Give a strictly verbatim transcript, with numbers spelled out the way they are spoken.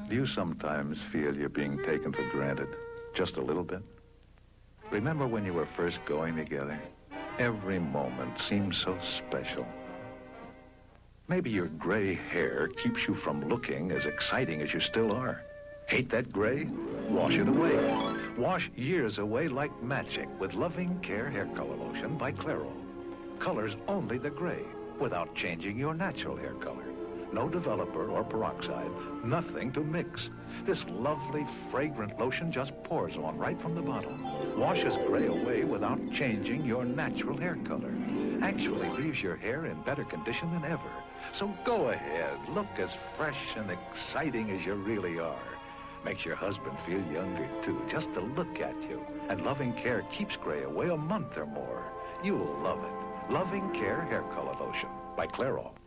Do you sometimes feel you're being taken for granted? Just a little bit? Remember when you were first going together? Every moment seemed so special. Maybe your gray hair keeps you from looking as exciting as you still are. Hate that gray? Wash it away. Wash years away like magic with Loving Care Hair Color Lotion by Clairol. Colors only the gray without changing your natural hair color. No developer or peroxide, nothing to mix. This lovely, fragrant lotion just pours on right from the bottle. Washes gray away without changing your natural hair color. Actually leaves your hair in better condition than ever. So go ahead, look as fresh and exciting as you really are. Makes your husband feel younger, too, just to look at you. And Loving Care keeps gray away a month or more. You'll love it. Loving Care Hair Color Lotion by Clairol.